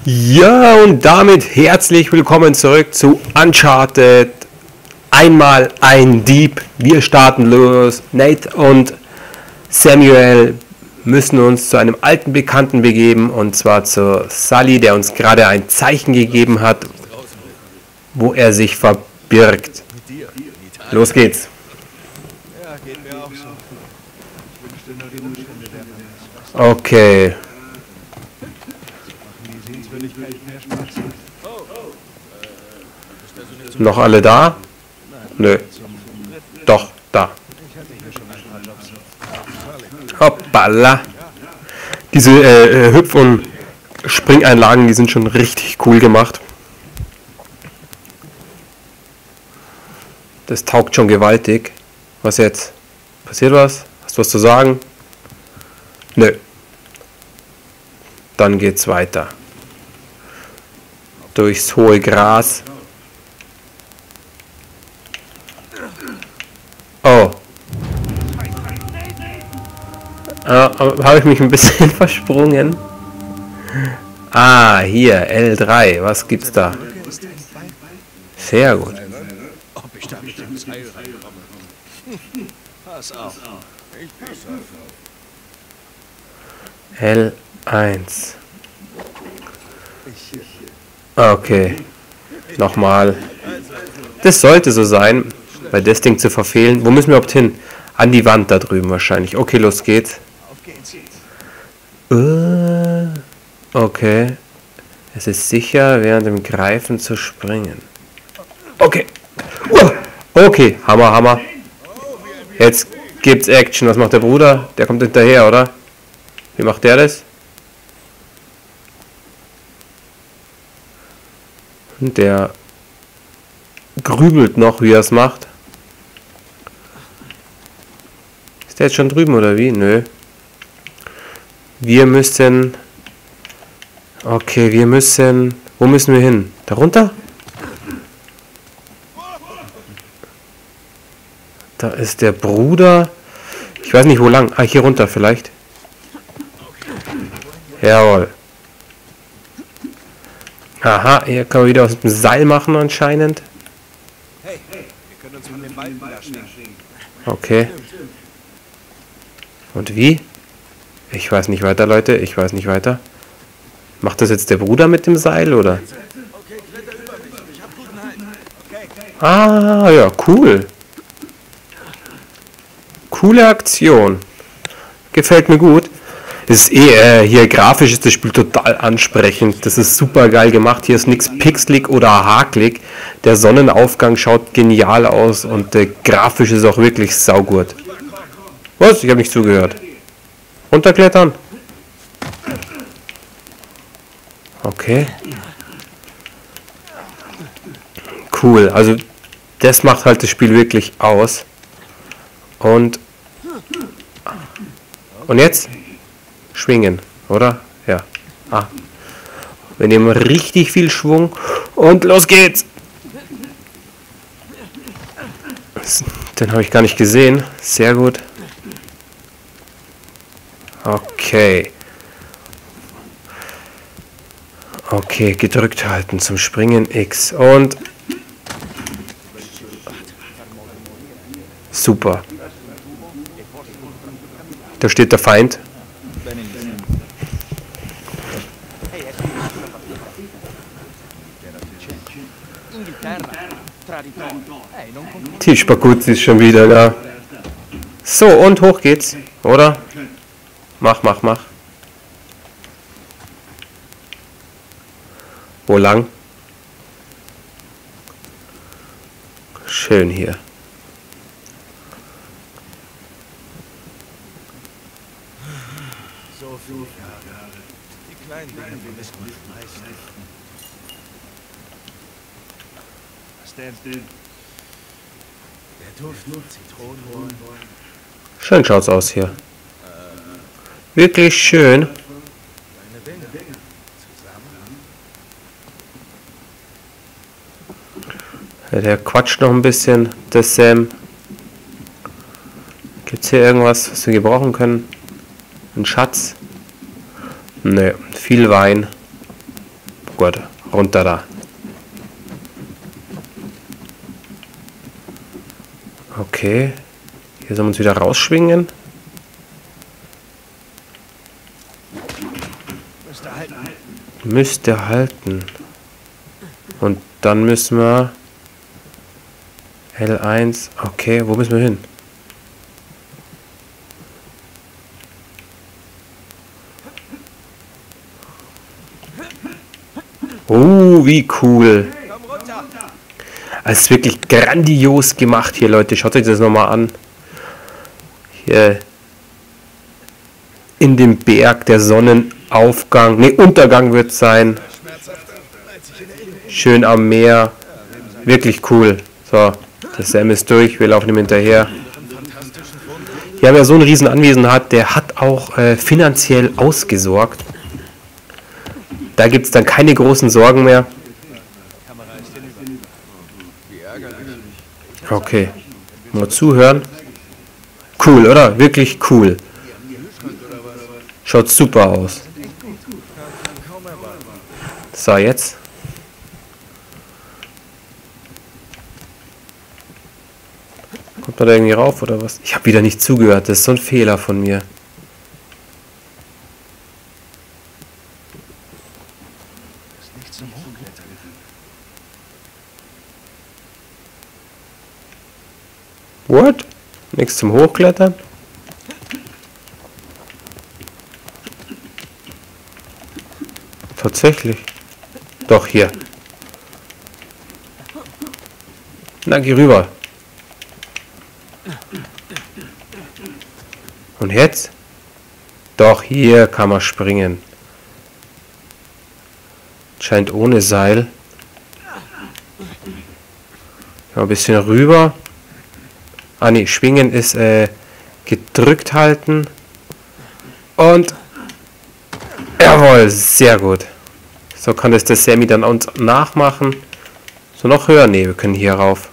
Ja, und damit herzlich willkommen zurück zu Uncharted. Einmal ein Dieb. Wir starten los. Nate und Samuel müssen uns zu einem alten Bekannten begeben, und zwar zu Sully, der uns gerade ein Zeichen gegeben hat, wo er sich verbirgt. Los geht's. Okay. Noch alle da? Nö. Doch, da. Hoppala. Diese Hüpf- und Springeinlagen, die sind schon richtig cool gemacht. Das taugt schon gewaltig. Was jetzt? Passiert was? Hast du was zu sagen? Nö. Dann geht's weiter. Durchs hohe Gras. Oh. Habe ich mich ein bisschen versprungen? Ah, hier, L3. Was gibt's da? Sehr gut. L1. Okay. Nochmal. Das sollte so sein, bei das Ding zu verfehlen. Wo müssen wir überhaupt hin? An die Wand da drüben wahrscheinlich. Okay, los geht's. Okay. Es ist sicher, während dem Greifen zu springen. Okay. Okay, Hammer, Hammer. Jetzt gibt's Action. Was macht der Bruder? Der kommt hinterher, oder? Wie macht der das? Und der grübelt noch, wie er es macht. Ist der jetzt schon drüben, oder wie? Nö. Wir müssen... Okay, wir müssen... Wo müssen wir hin? Da runter? Da ist der Bruder. Ich weiß nicht, wo lang. Ah, hier runter vielleicht. Jawohl. Aha, hier kann man wieder aus dem Seil machen anscheinend. Okay. Und wie? Ich weiß nicht weiter, Leute. Ich weiß nicht weiter. Macht das jetzt der Bruder mit dem Seil, oder? Ah, ja, cool. Coole Aktion. Gefällt mir gut. Das ist hier grafisch ist das Spiel total ansprechend. Das ist super geil gemacht. Hier ist nichts pixelig oder hakelig. Der Sonnenaufgang schaut genial aus und grafisch ist auch wirklich saugut. Was? Ich habe nicht zugehört. Runterklettern. Okay. Cool. Also das macht halt das Spiel wirklich aus. Und jetzt? Schwingen, oder? Ja. Ah. Wir nehmen richtig viel Schwung und los geht's! Den habe ich gar nicht gesehen. Sehr gut. Okay. Okay, gedrückt halten zum Springen X und... Super. Da steht der Feind. Die Spaguzzi ist schon wieder da. So, und hoch geht's, oder? Mach. Wo lang? Schön hier. So viel Jahre. Die kleinen Dinge, die wissen wir meist. Was denn? Der Duft, Zitronenholen. Schön schaut's aus hier. Wirklich schön. Ja, der quatscht noch ein bisschen, der Sam. Gibt's hier irgendwas, was wir gebrauchen können? Ein Schatz? Ne, viel Wein. gut. Runter da. Okay. Hier sollen wir uns wieder rausschwingen. Müsste halten. Und dann müssen wir... L1. Okay, wo müssen wir hin? Oh, wie cool. Es ist wirklich grandios gemacht hier, Leute. Schaut euch das nochmal an. Hier in dem Berg der Sonnenaufgang. Ne, Untergang wird es sein. Schön am Meer. Wirklich cool. So, der Sam ist durch. Wir laufen ihm hinterher. Hier haben wir so einen riesen Anwesenheit. Der hat auch finanziell ausgesorgt. Da gibt es dann keine großen Sorgen mehr. Okay. Mal zuhören. Cool, oder? Wirklich cool. Schaut super aus. So, jetzt. Kommt man da irgendwie rauf, oder was? Ich habe wieder nicht zugehört. Das ist so ein Fehler von mir. What? Nichts zum Hochklettern? Tatsächlich. Doch, hier. Na, geh rüber. Und jetzt? Doch, hier kann man springen. Scheint ohne Seil. Ja, ein bisschen rüber. Ah ne, schwingen ist gedrückt halten. Und jawohl, sehr gut. So kann es der Sammy dann uns nachmachen. So, noch höher? Ne, wir können hier rauf.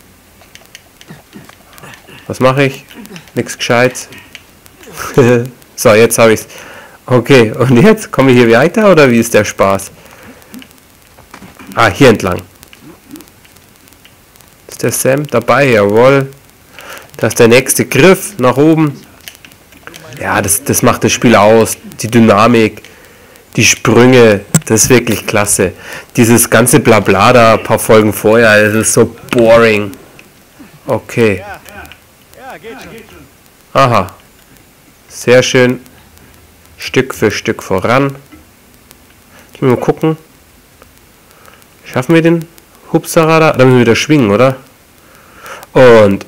Was mache ich? Nix Gescheites. So, jetzt habe ich's. Okay, und jetzt? Komme ich hier weiter oder wie ist der Spaß? Ah, hier entlang. Ist der Sam dabei? Jawohl. Das ist der nächste Griff nach oben. Ja, das macht das Spiel aus. Die Dynamik, die Sprünge, das ist wirklich klasse. Dieses ganze Blabla da, ein paar Folgen vorher, das ist so boring. Okay. Aha. Sehr schön. Stück für Stück voran. Ich will mal gucken. Schaffen wir den Hupsara da? Da müssen wir wieder schwingen, oder? Und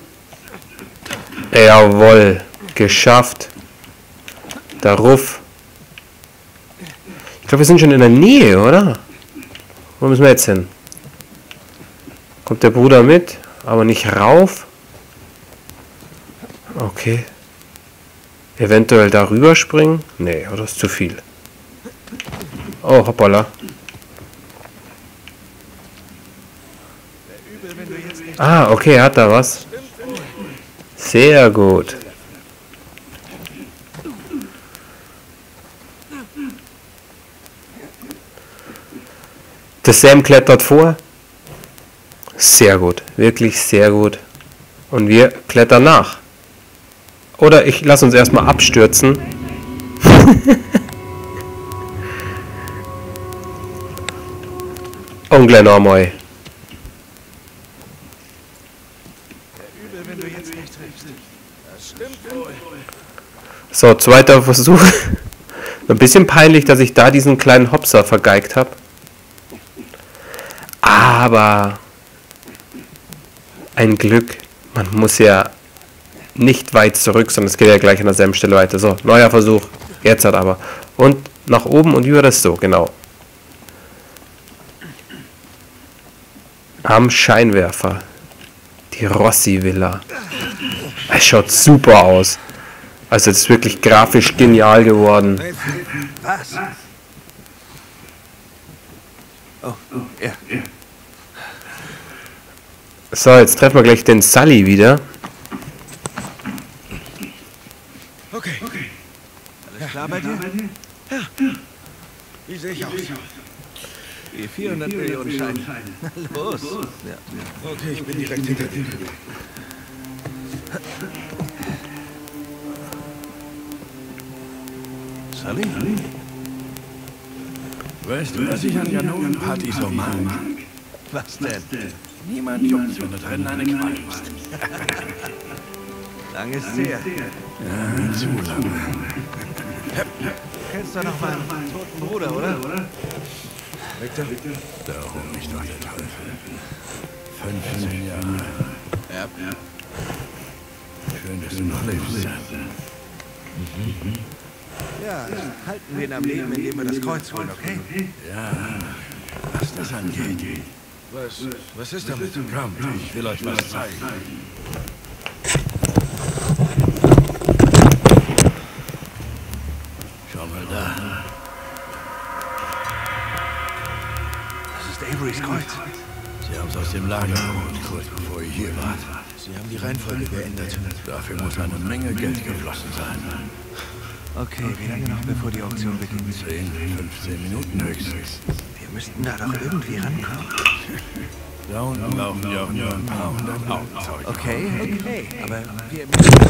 jawohl, geschafft. Der Ruff. Ich glaube, wir sind schon in der Nähe, oder? Wo müssen wir jetzt hin? Kommt der Bruder mit, aber nicht rauf. Okay. Eventuell darüber springen? Nee, oder ist zu viel. Oh, hoppala. Ah, okay, hat da was. Sehr gut. Der Sam klettert vor. Sehr gut. Wirklich sehr gut. Und wir klettern nach. Oder ich lasse uns erstmal abstürzen. Onkel Normoy. So, zweiter Versuch. Ein bisschen peinlich, dass ich da diesen kleinen Hopser vergeigt habe. Aber ein Glück. Man muss ja nicht weit zurück, sondern es geht ja gleich an derselben Stelle weiter. So, neuer Versuch. Jetzt hat aber. Und nach oben und über das so, genau. Am Scheinwerfer. Die Rossi-Villa. Es schaut super aus. Also es ist wirklich grafisch genial geworden. Was? Oh, ja. So, jetzt treffen wir gleich den Sully wieder. Okay. Alles klar bei dir? Ja. Wie sehe ich aus? Wie 400 Millionen Scheine. Los. Ja. Okay, ich bin direkt hinter dir. Sully? Weißt du, was ich an Ganovenpartys so mag? Was denn? Niemand juckt, wenn da drin eine Qual ist. Lang ist's her. Ja, zu lange. Du kennst doch noch meinen toten Bruder, oder? Victor? Darum nicht doch der Teufel. 15 Jahre. Ja. Schön, dass du noch lebst. Ja, halten wir ihn am Leben, indem wir das Kreuz holen, okay? Ja, was das angeht. Was ist damit? Kommt, ich will euch was zeigen. Schau mal da. Das ist Averys Kreuz. Sie haben es aus dem Lager geholt, kurz bevor ihr hier wart. Sie haben die Reihenfolge geändert. Dafür muss eine Menge Geld geflossen sein. Okay, wie lange noch, bevor die Auktion beginnt? 10, 15 Minuten höchstens. Wir müssten da doch irgendwie rankommen. Da unten laufen ja auch nur ein paar hundert Augenzeuge. Okay, aber wir...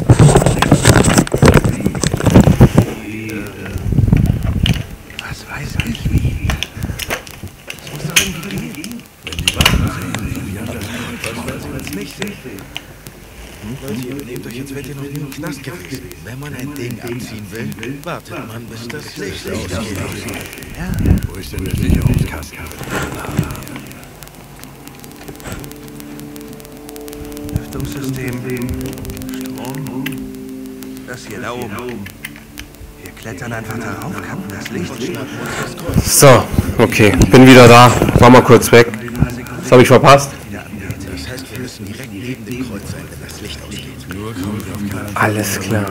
Was weiß ich wie? Es muss doch irgendwie gehen. Wenn die Wachen sehen, wie anders Was, wenn sie uns nicht sehen? Leute, ihr benehmt euch, als wärt ihr noch nie im Knast gewesen. Wenn man ein Ding abziehen will, wartet man, bis das Licht ausgeht. Ja. Wo ist denn der Sicherungskasten? Lüftungssystem, Strom, das hier da oben. Wir klettern einfach darauf, kappen das Licht und schnappen uns das Kreuz. So, okay, bin wieder da. War mal kurz weg. Was habe ich verpasst? Das heißt, wir müssen direkt neben dem Kreuz sein, wenn das Licht ausgeht. Nur kommt auf keinen Alles klar.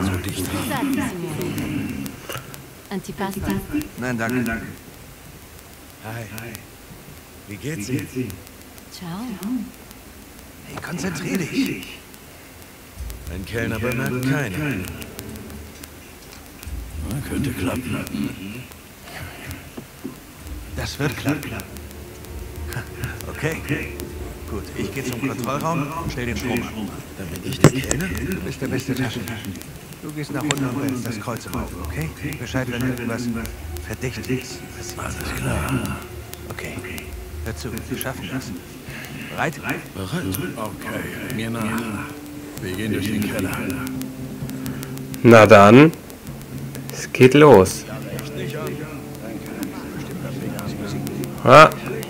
Antipasti. Nein, danke. Hi. Wie geht's dir? Ciao. Hey, konzentrier dich. Ein Kellner bemerkt keiner. Könnte klappen. Das wird klappen. Okay. Gut, ich gehe zum Kontrollraum und stell den Strom ab. Dann bin ich der Kellner. Du bist der beste Taschendieb. Du gehst nach unten und bringst das Kreuz im Auge, okay? Bescheid, wenn irgendwas Verdächtiges passiert. Alles klar. Okay. Hör zu, wir schaffen das. Bereit? Bereit. Okay, mir nach. Wir gehen durch den Keller. Na dann, es geht los. Ah.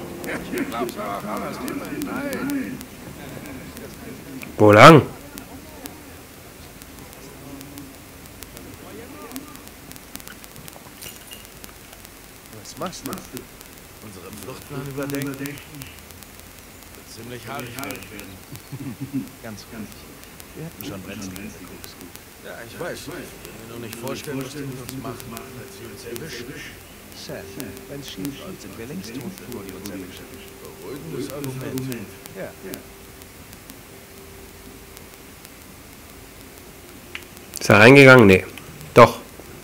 Wo lang? Was machst du? Unseren Fluchtplan überdenken? Wird ziemlich haarig werden. Ganz ruhig. Wir hätten schon Brenzen. Ja, ich weiß. Ich will mir nur nicht vorstellen, was die mit uns machen, als sie uns erwischen. Sam, wenn's schief läuft, sind wir längst tot, bevor die uns erwischen. Beruhigendes Argument. Ja. Ist er reingegangen? Nee. Doch.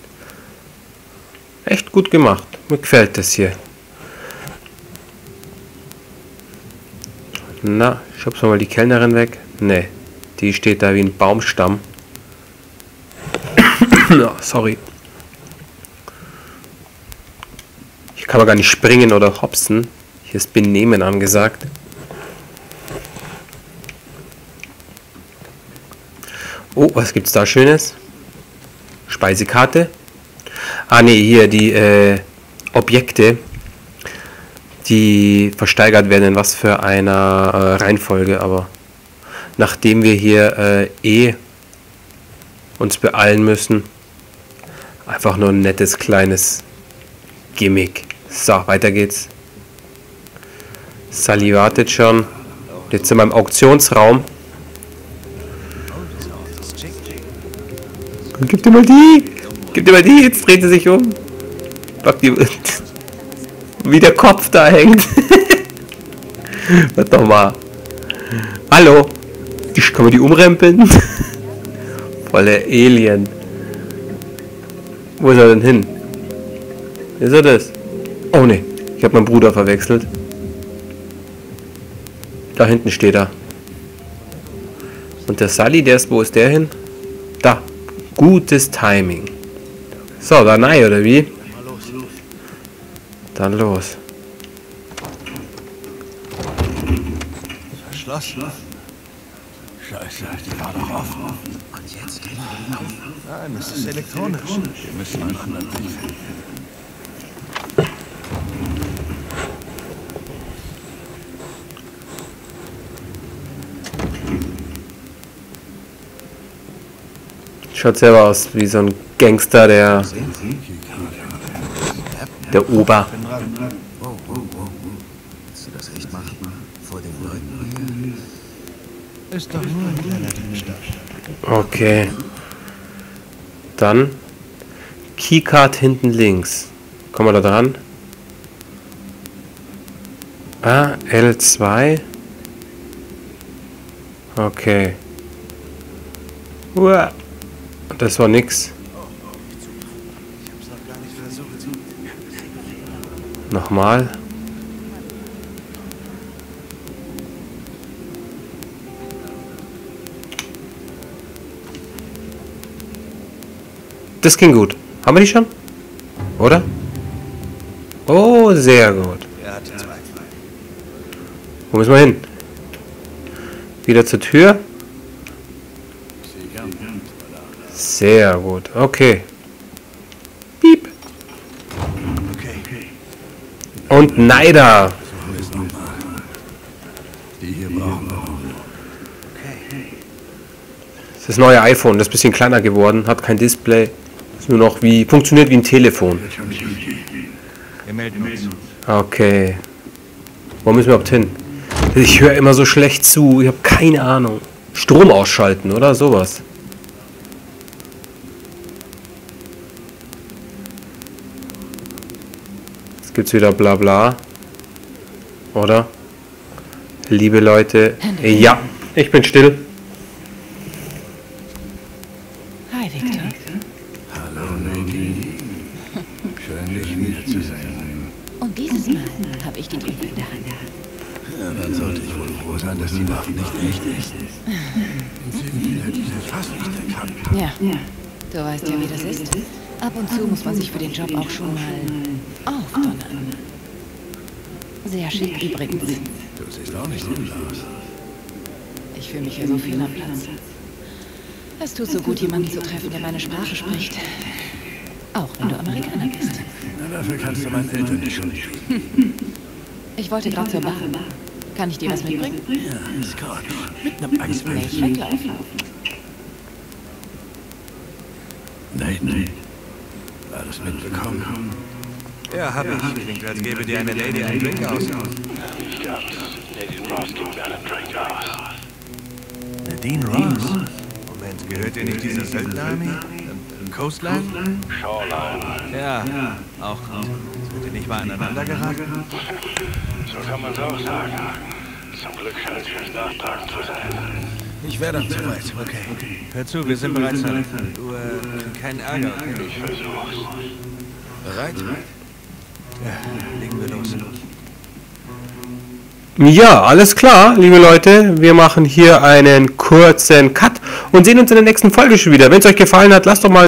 Echt gut gemacht. Mir gefällt das hier. Na, schubst mal die Kellnerin weg. Nee. Die steht da wie ein Baumstamm. Oh, sorry. Ich kann doch gar nicht springen oder hopsen. Hier ist Benehmen angesagt. Oh, was gibt's da Schönes? Speisekarte. Ah ne, hier die Objekte, die versteigert werden in was für einer Reihenfolge, aber nachdem wir hier uns beeilen müssen, einfach nur ein nettes kleines Gimmick. So, weiter geht's. Sully wartet schon. Jetzt sind wir im Auktionsraum. Gib dir mal die! Gib dir mal die! Jetzt dreht sie sich um. Pack die, wie der Kopf da hängt. Warte doch mal. Hallo! Kann man die umrempeln? Volle Alien. Wo ist er denn hin? Ist er das? Oh ne. Ich habe meinen Bruder verwechselt. Da hinten steht er. Und der Sully, der ist, wo ist der hin? Da. Gutes Timing. So, da nein, oder wie? Dann los. Verschlossen. Scheiße, die war doch offen. Und jetzt gehen wir auf. Nein, das ist elektronisch. Wir müssen einen anderen Weg finden. Schaut selber aus wie so ein Gangster, der Ober. Oh. Willst du das echt machen? Vor den Leuten hier? Ist doch nur ein kleiner Diebstahl. Okay. Dann Keycard hinten links. Kommen wir da dran? Ah, L2. Okay. Uah. Das war nix. Ich hab's noch gar nicht versucht. Nochmal. Das ging gut. Haben wir die schon? Oder? Oh, sehr gut. Er hatte zwei. Wo müssen wir hin? Wieder zur Tür. Sehr gut. Okay. Piep. Okay. Und Neider. Die hier brauchen wir. Okay. Das ist das neue iPhone. Das ist ein bisschen kleiner geworden. Hat kein Display. Ist nur noch wie... Funktioniert wie ein Telefon. Wir melden uns. Okay. Wo müssen wir überhaupt hin? Ich höre immer so schlecht zu. Ich habe keine Ahnung. Strom ausschalten oder sowas. Jetzt gibt's wieder Blabla. Oder? Liebe Leute. Ja, ich bin still. Hi, Victor. Hallo, Nadine. Schön, dich wiederzusehen. Und dieses Mal habe ich die Tür in der Hand. Ja, dann sollte ich wohl froh sein, dass die Waffe nicht echt ist. In Zivil hätte ich das fast nicht erkannt. Ja, du weißt ja, wie das ist. Ab und zu muss man sich für den Job auch schon mal aufdonnern. Sehr schick übrigens. Du siehst auch nicht übel aus. Ich fühle mich hier so viel am Platz. Es tut so gut, jemanden zu treffen, der meine Sprache spricht. Auch wenn du Amerikaner bist. Na, dafür kannst du meinen Eltern nicht schuldig spielen. Ich wollte gerade zur Bar. Kann ich dir was mitbringen? Ja, Scott. Mit einem Eisbein. Nicht weglaufen. Nein. Alles mitbekommen? Ja, hab ich. Klingt, als gäbe dir eine Lady einen Drink aus. Nadine Ross? Moment, gehört dir nicht diese Söldnerarmee? Coastline? Shoreline. Ja, auch gut. Sind die nicht mal aneinander geraten? So kann man es auch sagen. Zum Glück scheint es nachtragend zu sein. Ich wäre dann soweit. Okay. Hör zu, wir sind bereits da. Du, keinen Ärger, okay? Ich versuch's. Bereit? Ja, legen wir los. Ja, alles klar, liebe Leute. Wir machen hier einen kurzen Cut und sehen uns in der nächsten Folge schon wieder. Wenn es euch gefallen hat, lasst doch mal